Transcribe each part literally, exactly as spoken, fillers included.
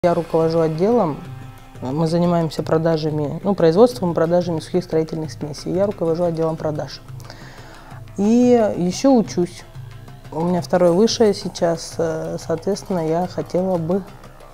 Я руковожу отделом, мы занимаемся продажами, ну, производством и продажами сухих строительных смесей. Я руковожу отделом продаж. И еще учусь. У меня второе высшее сейчас, соответственно, я хотела бы,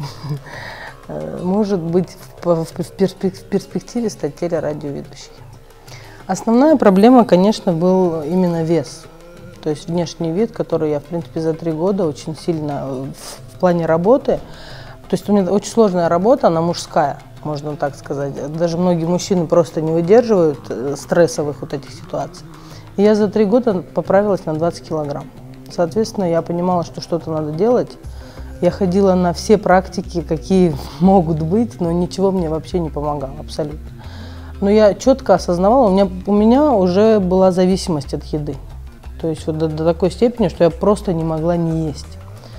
может быть, в перспективе стать телерадиоведущей. Основная проблема, конечно, был именно вес. То есть внешний вид, который я, в принципе, за три года очень сильно в плане работы. То есть у меня очень сложная работа, она мужская, можно так сказать. Даже многие мужчины просто не выдерживают стрессовых вот этих ситуаций. И я за три года поправилась на двадцать килограмм. Соответственно, я понимала, что что-то надо делать. Я ходила на все практики, какие могут быть, но ничего мне вообще не помогало, абсолютно. Но я четко осознавала, у меня, у меня уже была зависимость от еды. То есть вот до, до такой степени, что я просто не могла не есть.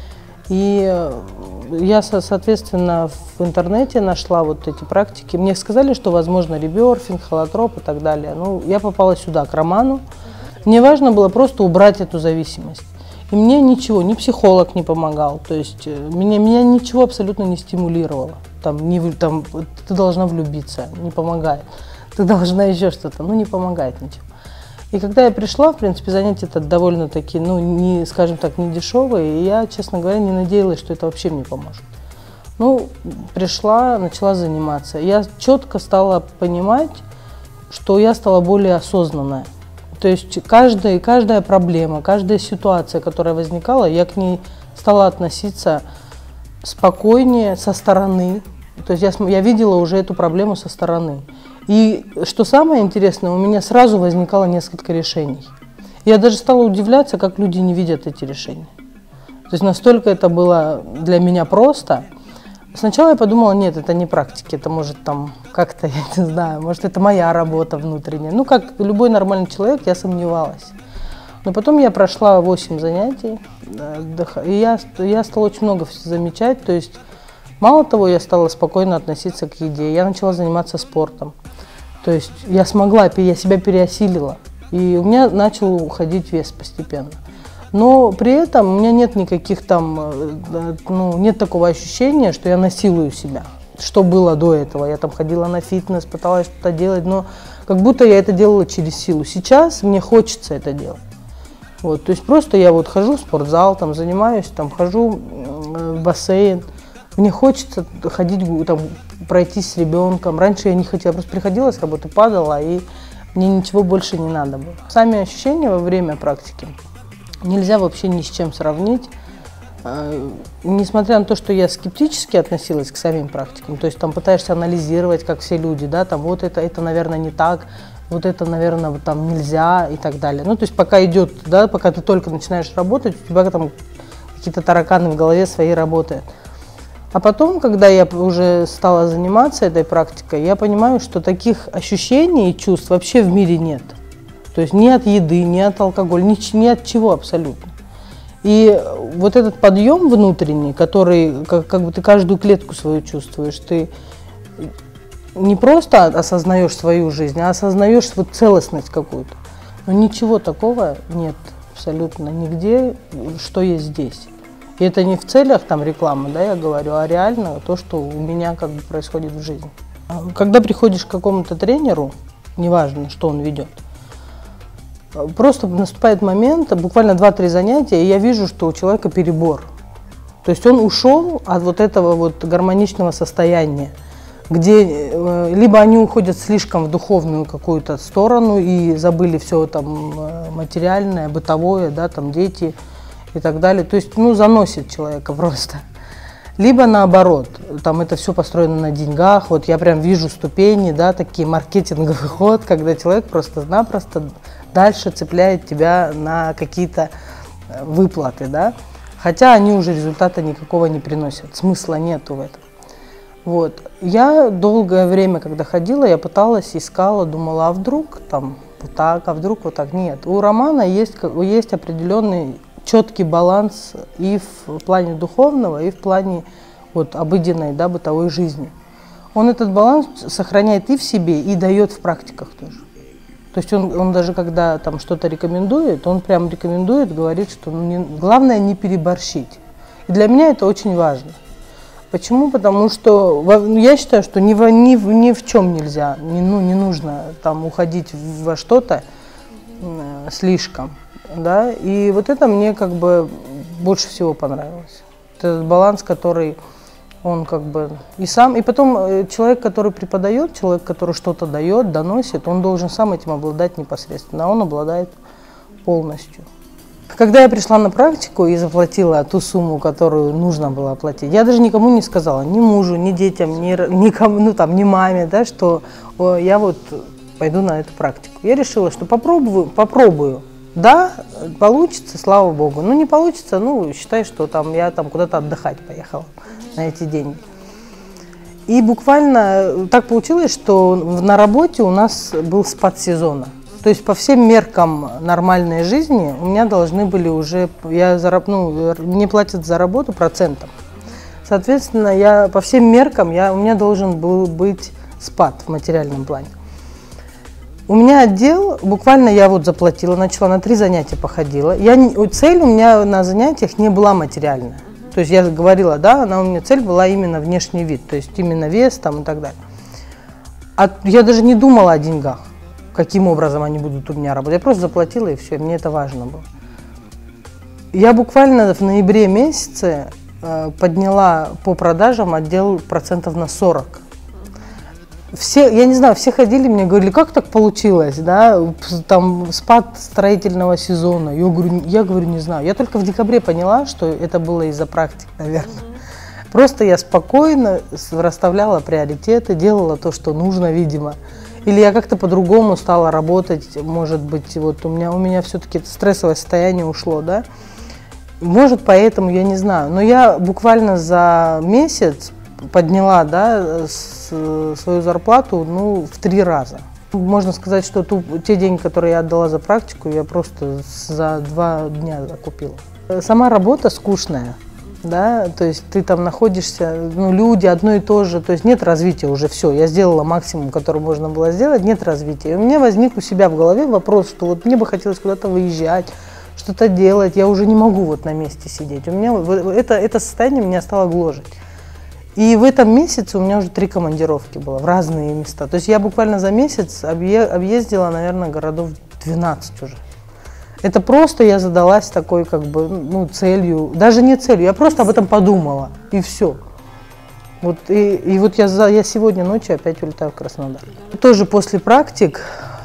И я, соответственно, в интернете нашла вот эти практики. Мне сказали, что возможно реберфинг, холотроп и так далее. Ну, я попала сюда, к Роману. Мне важно было просто убрать эту зависимость. И мне ничего, ни психолог не помогал. То есть меня, меня ничего абсолютно не стимулировало. Там, не, там, ты должна влюбиться, не помогает. Ты должна еще что-то, ну не помогает ничего. И когда я пришла, в принципе, занятия это довольно-таки, ну, не, скажем так, не дешевые, и я, честно говоря, не надеялась, что это вообще мне поможет. Ну, пришла, начала заниматься. Я четко стала понимать, что я стала более осознанная. То есть каждая, каждая проблема, каждая ситуация, которая возникала, я к ней стала относиться спокойнее, со стороны. То есть я, я видела уже эту проблему со стороны. И что самое интересное, у меня сразу возникало несколько решений. Я даже стала удивляться, как люди не видят эти решения. То есть настолько это было для меня просто. Сначала я подумала, нет, это не практики, это может там как-то, я не знаю, может это моя работа внутренняя. Ну, как любой нормальный человек, я сомневалась. Но потом я прошла восемь занятий, и я, я стала очень много замечать. То есть мало того, я стала спокойно относиться к еде, я начала заниматься спортом. То есть я смогла, я себя переосилила, и у меня начал уходить вес постепенно. Но при этом у меня нет никаких там, ну, нет такого ощущения, что я насилую себя, что было до этого. Я там ходила на фитнес, пыталась что-то делать, но как будто я это делала через силу. Сейчас мне хочется это делать. Вот, то есть просто я вот хожу в спортзал, там занимаюсь, там хожу в бассейн. Мне хочется ходить, там, пройтись с ребенком. Раньше я не хотела, просто приходила с работы, падала, и мне ничего больше не надо было. Сами ощущения во время практики нельзя вообще ни с чем сравнить. Несмотря на то, что я скептически относилась к самим практикам, то есть там пытаешься анализировать, как все люди, да, там вот это, это, наверное, не так, вот это, наверное, там нельзя и так далее. Ну, то есть пока идет, да, пока ты только начинаешь работать, у тебя там какие-то тараканы в голове свои работают. А потом, когда я уже стала заниматься этой практикой, я понимаю, что таких ощущений и чувств вообще в мире нет. То есть ни от еды, ни от алкоголя, ни, ни от чего абсолютно. И вот этот подъем внутренний, который, как, как бы ты каждую клетку свою чувствуешь, ты не просто осознаешь свою жизнь, а осознаешь вот целостность какую-то. Но ничего такого нет абсолютно нигде, что есть здесь. И это не в целях там рекламы, да, я говорю, а реально то, что у меня как бы происходит в жизни. Когда приходишь к какому-то тренеру, неважно, что он ведет, просто наступает момент, буквально два-три занятия, и я вижу, что у человека перебор. То есть он ушел от вот этого вот гармоничного состояния, где либо они уходят слишком в духовную какую-то сторону и забыли все там материальное, бытовое, да, там дети и так далее. То есть, ну, заносит человека просто. Либо наоборот, там это все построено на деньгах. Вот я прям вижу ступени, да, такие маркетинговый ход, когда человек просто-напросто дальше цепляет тебя на какие-то выплаты, да. Хотя они уже результата никакого не приносят, смысла нету в этом. Вот. Я долгое время, когда ходила, я пыталась, искала, думала, а вдруг там вот так, а вдруг вот так. Нет, у Романа есть, есть определенный четкий баланс и в плане духовного, и в плане вот, обыденной, да, бытовой жизни. Он этот баланс сохраняет и в себе, и дает в практиках тоже. То есть он, он даже когда там что-то рекомендует, он прям рекомендует, говорит, что ну, не, главное не переборщить. И для меня это очень важно. Почему? Потому что я считаю, что ни в, ни в, ни в чем нельзя, не, ну, не нужно там уходить во что-то слишком. Да? И вот это мне как бы больше всего понравилось. Этот баланс, который он как бы и сам, и потом человек, который преподает, человек, который что-то дает, доносит, он должен сам этим обладать непосредственно, а он обладает полностью. Когда я пришла на практику и заплатила ту сумму, которую нужно было оплатить, я даже никому не сказала, ни мужу, ни детям, ни никому, ну там, ни маме, да, что о, я вот пойду на эту практику. Я решила, что попробую, попробую. Да, получится, слава богу. Ну, не получится, ну, считай, что там я там куда-то отдыхать поехала на эти деньги. И буквально так получилось, что на работе у нас был спад сезона. То есть по всем меркам нормальной жизни у меня должны были уже, я зараб, ну, мне платят за работу процентом. Соответственно, я по всем меркам я, у меня должен был быть спад в материальном плане. У меня отдел, буквально я вот заплатила, начала на три занятия походила. Я, цель у меня на занятиях не была материальная. То есть я говорила, да, она у меня цель была именно внешний вид, то есть именно вес там и так далее. А я даже не думала о деньгах, каким образом они будут у меня работать. Я просто заплатила и все, мне это важно было. Я буквально в ноябре месяце э, подняла по продажам отдел процентов на сорок. Все, я не знаю, все ходили, мне говорили, как так получилось, да, там спад строительного сезона. Я говорю, я говорю, не знаю. Я только в декабре поняла, что это было из-за практик, наверное. Mm-hmm. Просто я спокойно расставляла приоритеты, делала то, что нужно, видимо. Или я как-то по-другому стала работать, может быть, вот у меня, у меня все-таки стрессовое состояние ушло, да. Может, поэтому, я не знаю. Но я буквально за месяц подняла, да, с, свою зарплату, ну, в три раза. Можно сказать, что ту, те деньги, которые я отдала за практику, я просто за два дня закупила. Сама работа скучная, да, то есть ты там находишься, ну, люди одно и то же, то есть нет развития уже, все, я сделала максимум, который можно было сделать, нет развития. И у меня возник у себя в голове вопрос, что вот мне бы хотелось куда-то выезжать, что-то делать, я уже не могу вот на месте сидеть. У меня это, это состояние меня стало гложить. И в этом месяце у меня уже три командировки было в разные места. То есть я буквально за месяц объездила, наверное, городов двенадцать уже. Это просто я задалась такой, как бы, ну, целью, даже не целью, я просто об этом подумала, и все. Вот, и, и вот я, за, я сегодня ночью опять улетаю в Краснодар. Тоже после практик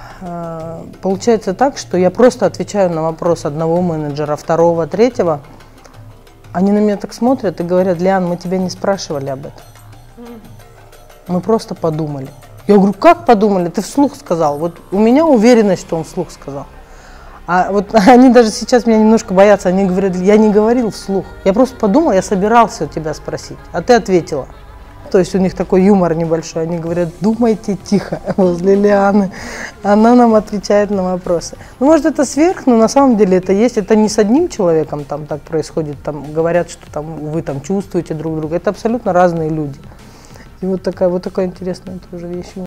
э, получается так, что я просто отвечаю на вопрос одного менеджера, второго, третьего. Они на меня так смотрят и говорят, Лиан, мы тебя не спрашивали об этом. Мы просто подумали. Я говорю, как подумали? Ты вслух сказал. Вот у меня уверенность, что он вслух сказал. А вот они даже сейчас меня немножко боятся. Они говорят, я не говорил вслух. Я просто подумал, я собирался у тебя спросить. А ты ответила. То есть у них такой юмор небольшой. Они говорят, думайте тихо возле Лианы. Она нам отвечает на вопросы. Ну, может, это сверх, но на самом деле это есть. Это не с одним человеком там так происходит. Там говорят, что там, вы там чувствуете друг друга. Это абсолютно разные люди. И вот такая, вот такая интересная тоже вещь.